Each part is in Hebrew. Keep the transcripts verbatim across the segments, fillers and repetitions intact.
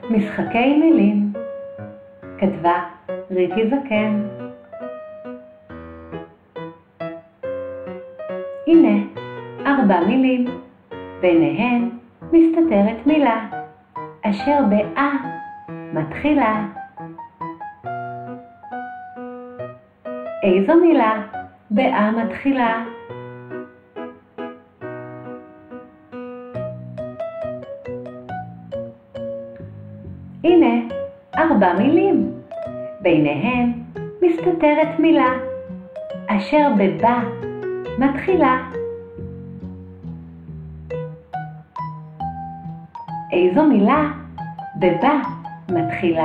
משחקי מילים. כתבה ריקי זקן. הנה ארבע מילים, ביניהן מסתתרת מילה אשר באה מתחילה. איזו מילה באה מתחילה? הנה ארבע מילים, ביניהן מסתתרת מילה אשר בבה מתחילה. איזו מילה בבה מתחילה?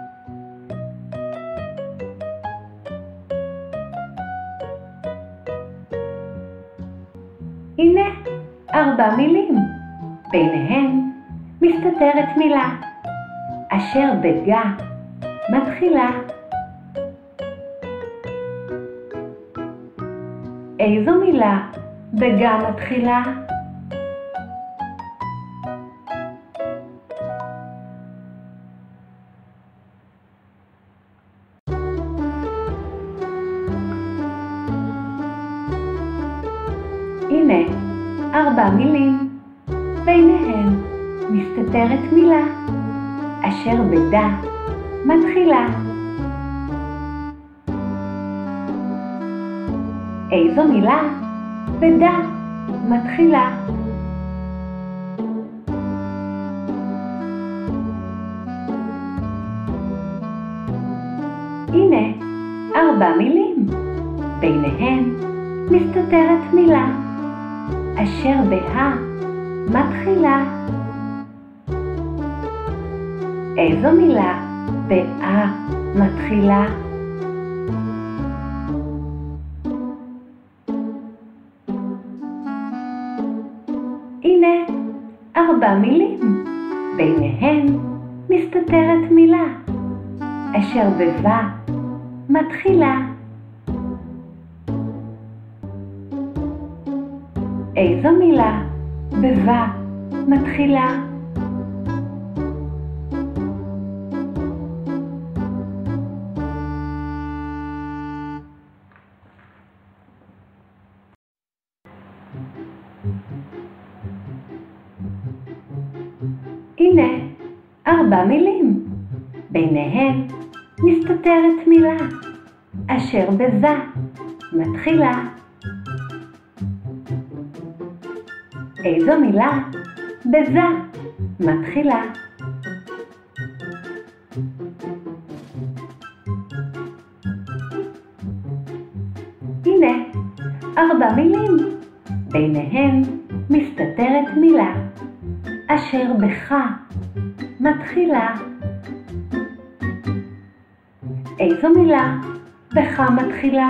הנה ארבע מילים, ביניהן מסתתרת מילה אשר בגה מתחילה. איזו מילה בגה מתחילה? הנה ארבע מילים, ביניהן מסתתרת מילה אשר בדה מתחילה. איזו מילה בדה מתחילה? הנה ארבע מילים, ביניהן מסתתרת מילה אשר בה מתחילה. איזו מילה באה מתחילה? הנה ארבע מילים, ביניהן מסתתרת מילה אשר בבה מתחילה. איזו מילה בבה מתחילה? הנה ארבע מילים, ביניהן מסתתרת מילה אשר בזה מתחילה. איזו מילה בזה מתחילה? הנה ארבע מילים, ביניהן מסתתרת מילה אשר בך מתחילה. איזו מילה בך מתחילה?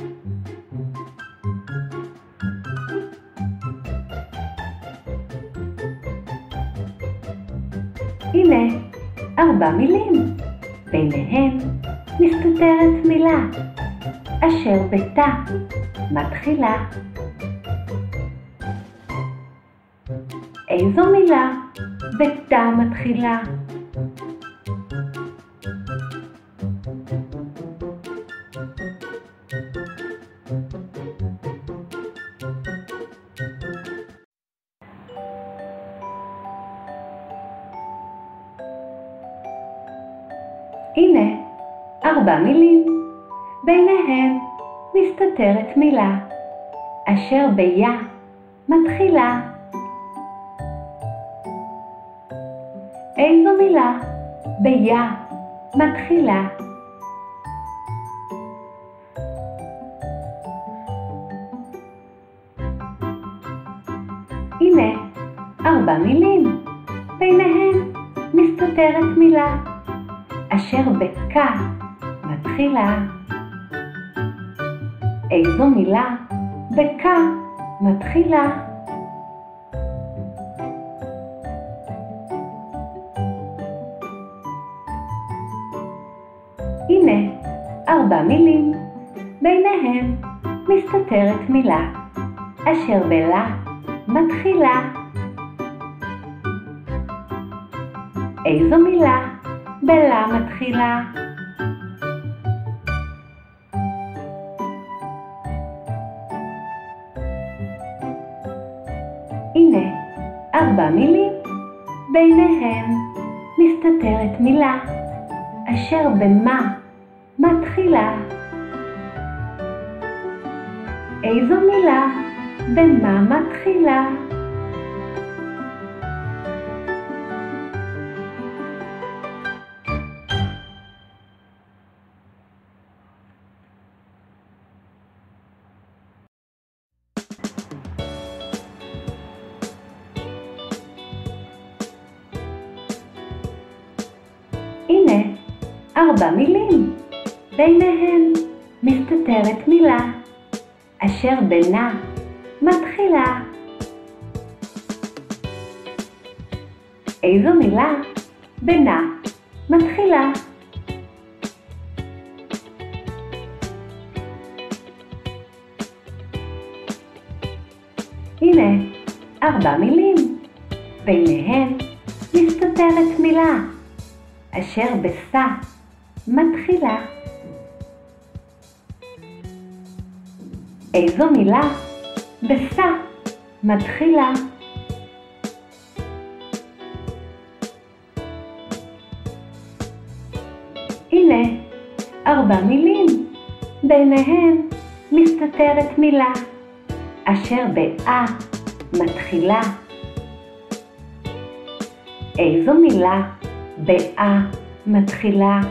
הנה ארבע מילים, ביניהן מסתתרת מילה אשר בתה מתחילה. איזו מילה בתה מתחילה? הנה ארבע מילים, ביניהן מסתתרת מילה אשר ביה מתחילה. איזו מילה ביה מתחילה? הנה ארבע מילים, ביניהן מסתתרת מילה אשר בכה מתחילה. איזו מילה בכה מתחילה? הנה ארבע מילים, ביניהן מסתתרת מילה אשר בלה מתחילה. איזו מילה בלה מתחילה? הנה ארבע מילים, ביניהן מסתתרת מילה אשר במה מתחילה. איזו מילה במה מתחילה? הנה ארבע מילים, ביניהן מסתתרת מילה אשר בינה מתחילה. איזו מילה בינה מתחילה? הנה ארבע מילים, ביניהן מסתתרת מילה אשר בסה מתחילה. איזו מילה בסה מתחילה? הנה ארבע מילים, ביניהן מסתתרת מילה אשר באה מתחילה. איזו מילה באה מתחילה?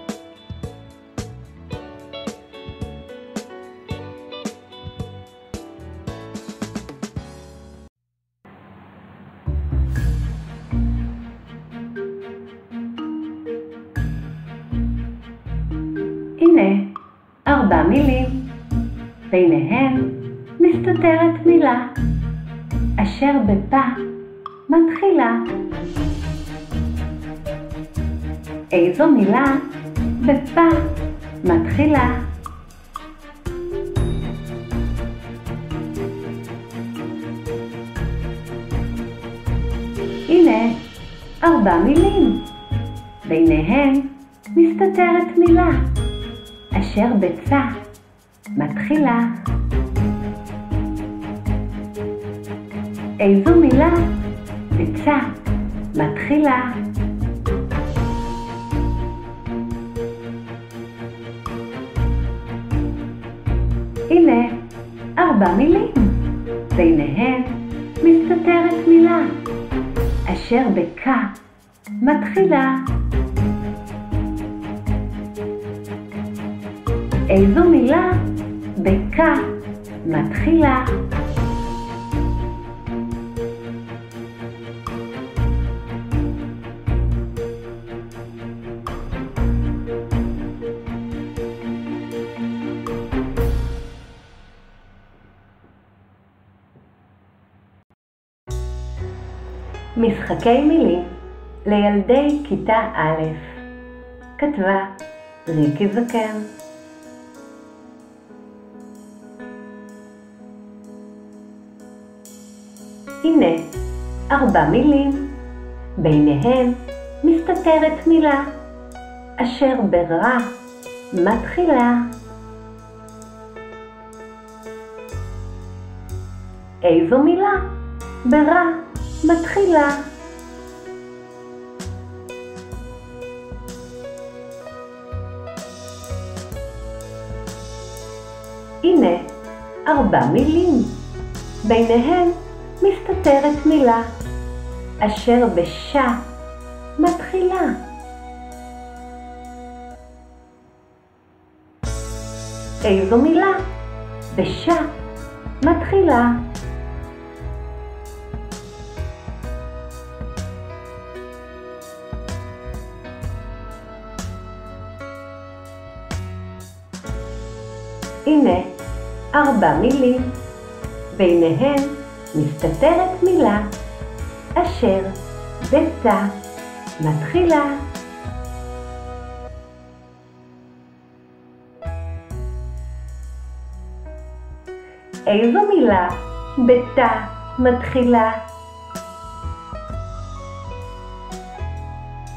הנה ארבע מילים, ביניהן מסתתרת מילה אשר בפה מתחילה. איזו מילה בפה מתחילה? הנה ארבע מילים, ביניהן מסתתרת מילה אשר בצה מתחילה. איזו מילה בצה מתחילה? הנה ארבע מילים, ביניהן מסתתרת מילה אשר בקה מתחילה. איזו מילה בקה מתחילה? משחקי מילים לילדי כיתה א', כתבה ריקי זקן. הנה ארבע מילים, ביניהן מסתתרת מילה אשר ברע מתחילה. איזו מילה ברע מתחילה? הנה ארבע מילים, ביניהן מסתתרת מילה אשר בשה מתחילה. איזו מילה בשה מתחילה? הנה ארבע מילים, ביניהן מסתתרת מילה אשר בצה מתחילה. איזו מילה בצה מתחילה?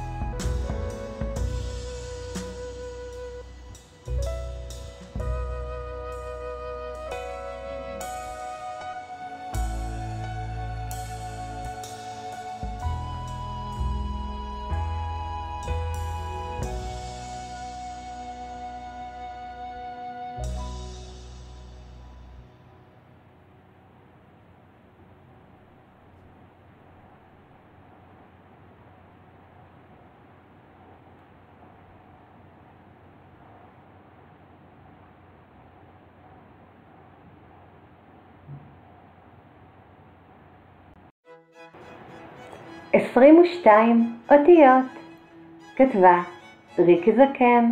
עשרים ושתיים אותיות. כתבה ריקי זקן.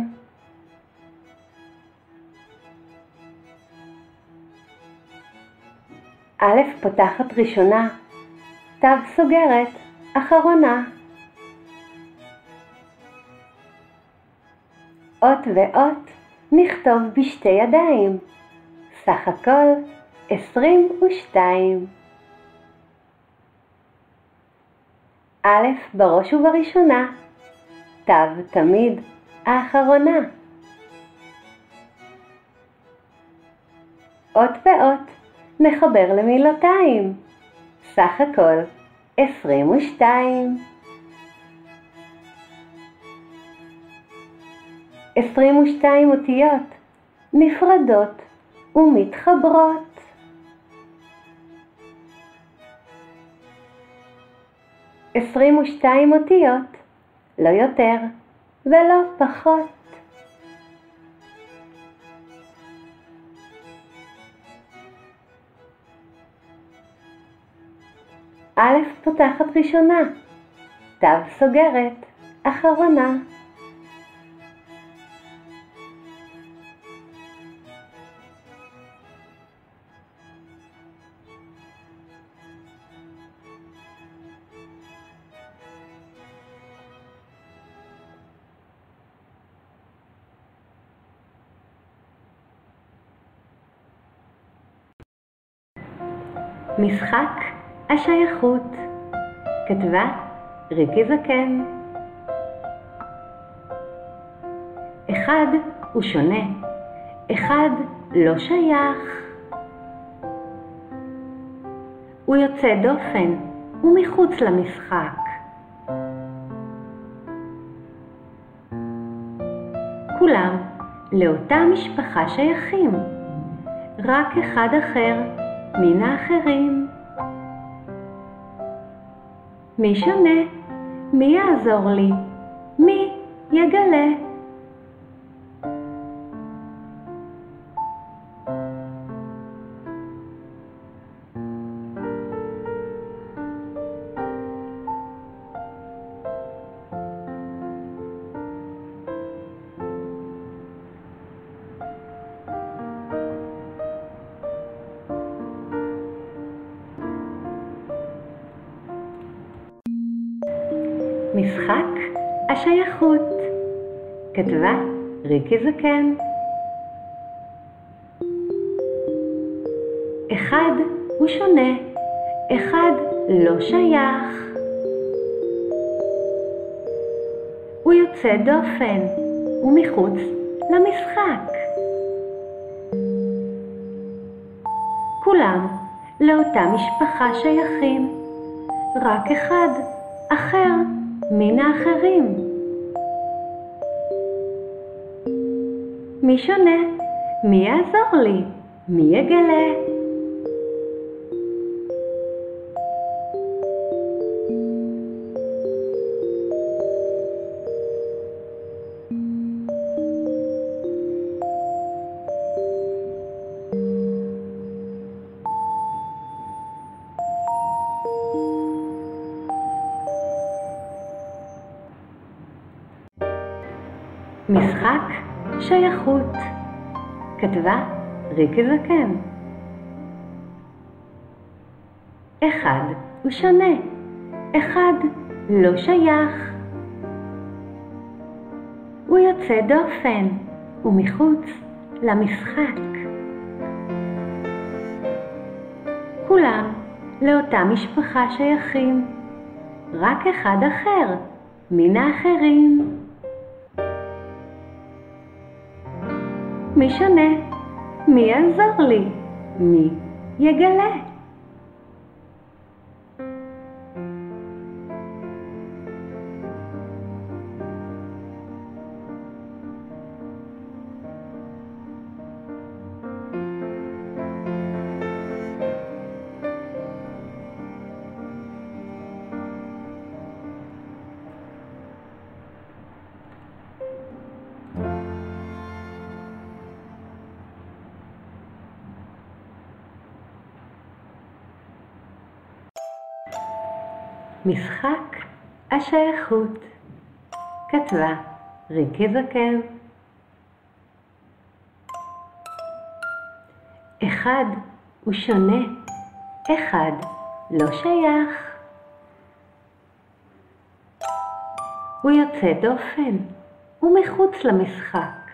א' פותחת ראשונה, ת' סוגרת אחרונה. אות ואות נכתוב בשתי ידיים, סך הכל עשרים ושתיים. א' בראש ובראשונה, ת' תמיד האחרונה. אות ואות נחבר למילותיים, סך הכל עשרים ושתיים. עשרים ושתיים אותיות נפרדות ומתחברות. עשרים ושתיים אותיות, לא יותר ולא פחות. א' פותחת ראשונה, ת' סוגרת אחרונה. משחק השייכות. כתבה ריקי זקן. אחד הוא שונה, אחד לא שייך. הוא יוצא דופן ומחוץ למשחק. כולם לאותה משפחה שייכים, רק אחד אחר מן האחרים. מי שונה? מי יעזור לי? מי יגלה? משחק השייכות. כתבה ריקי זקן. אחד הוא שונה, אחד לא שייך. הוא יוצא דופן ומחוץ למשחק. כולם לאותה משפחה שייכים, רק אחד אחר מן האחרים. מי שונה? מי יעזור לי? מי יגלה? משחק שייכות. כתבה ריקי זקן. אחד הוא שונה, אחד לא שייך. הוא יוצא דופן ומחוץ למשחק. כולם לאותה משפחה שייכים, רק אחד אחר מן האחרים. מי שונה? מי יעזור לי? מי יגלה? משחק השייכות. כתבה ריקי זקן. אחד הוא שונה, אחד לא שייך. הוא יוצא דופן, הוא מחוץ למשחק.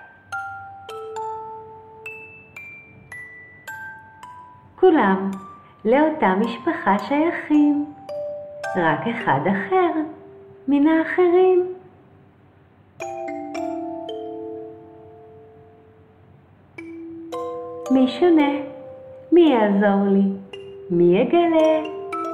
כולם לאותה משפחה שייכים, רק אחד אחר מן האחרים. מי שונה? מי יעזור לי? מי יגלה?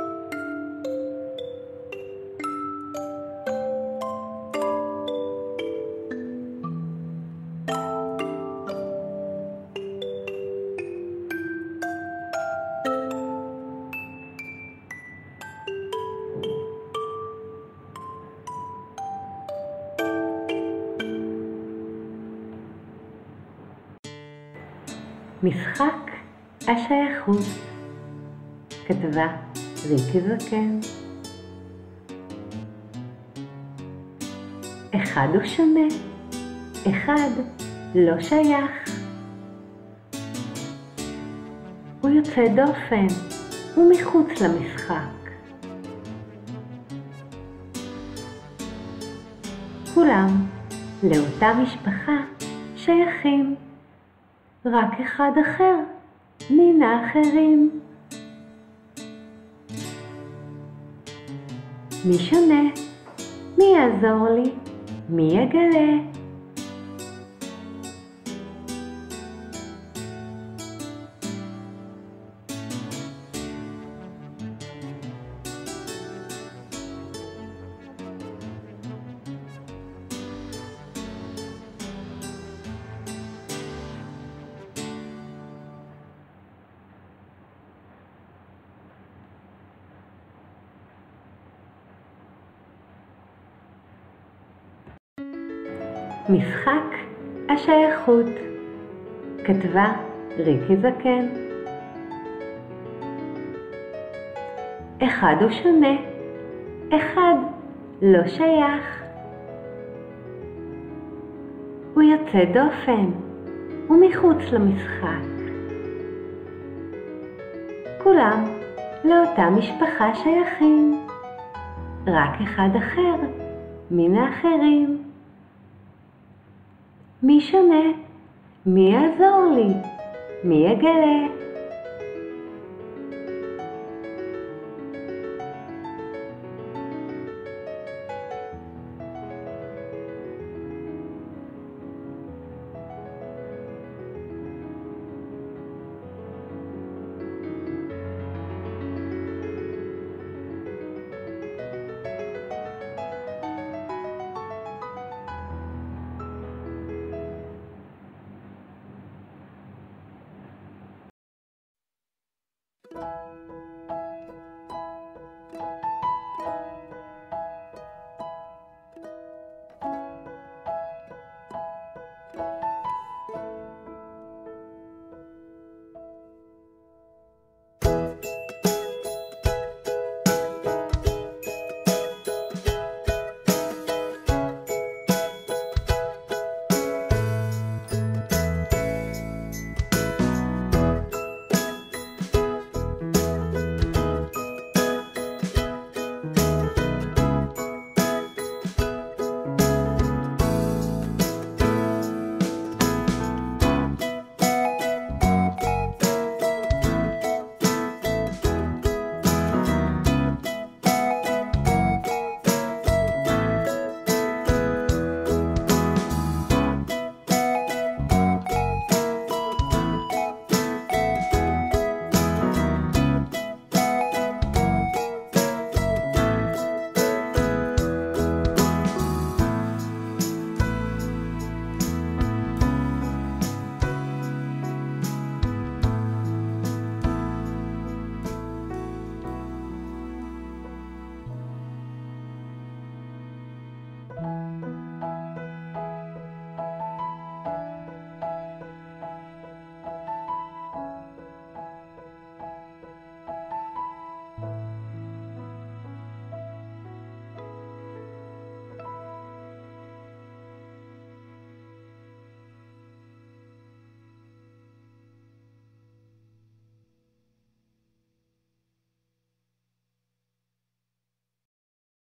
משחק השייכות. כתבה ריקי זקן. אחד הוא שונה, אחד לא שייך. הוא יוצא דופן, הוא מחוץ למשחק. כולם לאותה משפחה שייכים, רק אחד אחר מן האחרים. מי שונה? מי יעזור לי? מי יגלה? משחק השייכות. כתבה ריקי זקן. אחד הוא שונה, אחד לא שייך. הוא יוצא דופן, הוא מחוץ למשחק. כולם לאותה משפחה שייכים, רק אחד אחר מן האחרים. מי שונה? מי יעזור לי? מי יגלה?